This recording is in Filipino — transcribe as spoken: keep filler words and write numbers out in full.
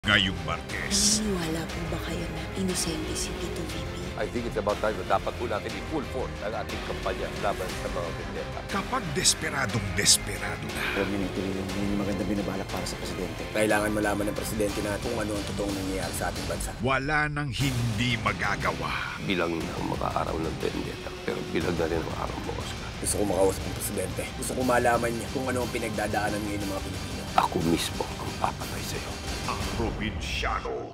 Ngayong Martes. Naniniwala po ba kayo na inosente si Tito V P? I think it's about time na dapat po natin i-full force ang ating kampanya laban sa mga vendetta. Kapag desperadong desperado na. Huwag niyo ituloy yung hindi magandang binabalak para sa presidente. Kailangan malaman ng presidente na kung ano ang totoong nangyayari sa ating bansa. Wala nang hindi magagawa. Bilang na ang makaaraw ng vendetta, pero bilang na rin ang araw mo, Oscar. Gusto ko makausap ng presidente. Gusto ko malaman niya kung ano ang pinagdadaanan ngayon ng mga Pilipino. Ako mismo ang papatay sa'yo. Ang Probinsyano.